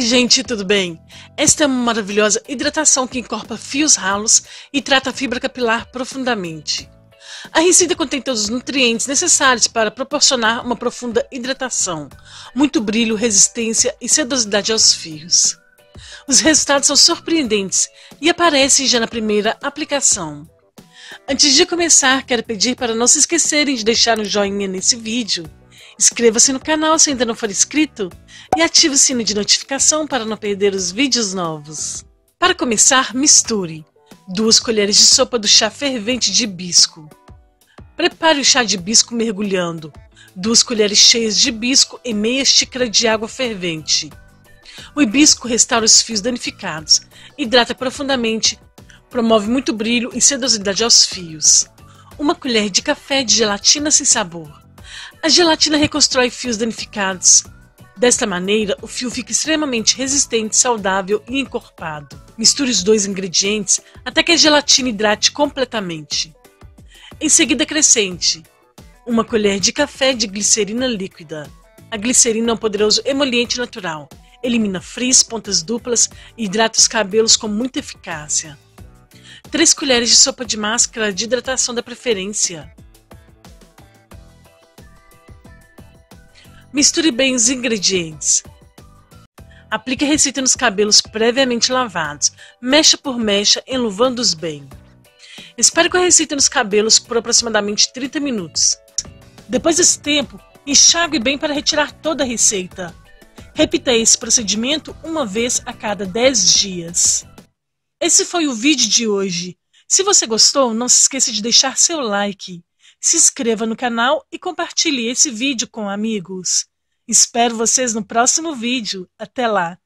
Oi gente, tudo bem? Esta é uma maravilhosa hidratação que incorpora fios ralos e trata a fibra capilar profundamente. A receita contém todos os nutrientes necessários para proporcionar uma profunda hidratação, muito brilho, resistência e sedosidade aos fios. Os resultados são surpreendentes e aparecem já na primeira aplicação. Antes de começar, quero pedir para não se esquecerem de deixar um joinha nesse vídeo. Inscreva-se no canal se ainda não for inscrito e ative o sino de notificação para não perder os vídeos novos. Para começar, misture 2 colheres de sopa do chá fervente de hibisco. Prepare o chá de hibisco mergulhando 2 colheres cheias de hibisco em meia xícara de água fervente. O hibisco restaura os fios danificados, hidrata profundamente, promove muito brilho e sedosidade aos fios. 1 colher de café de gelatina sem sabor. A gelatina reconstrói fios danificados. Desta maneira, o fio fica extremamente resistente, saudável e encorpado. Misture os 2 ingredientes até que a gelatina hidrate completamente. Em seguida, acrescente 1 colher de café de glicerina líquida. A glicerina é um poderoso emoliente natural. Elimina frizz, pontas duplas e hidrata os cabelos com muita eficácia. 3 colheres de sopa de máscara de hidratação da preferência. Misture bem os ingredientes. Aplique a receita nos cabelos previamente lavados, mecha por mecha, enluvando-os bem. Espere com a receita nos cabelos por aproximadamente 30 minutos. Depois desse tempo, enxague bem para retirar toda a receita. Repita esse procedimento uma vez a cada 10 dias. Esse foi o vídeo de hoje. Se você gostou, não se esqueça de deixar seu like. Se inscreva no canal e compartilhe esse vídeo com amigos. Espero vocês no próximo vídeo. Até lá!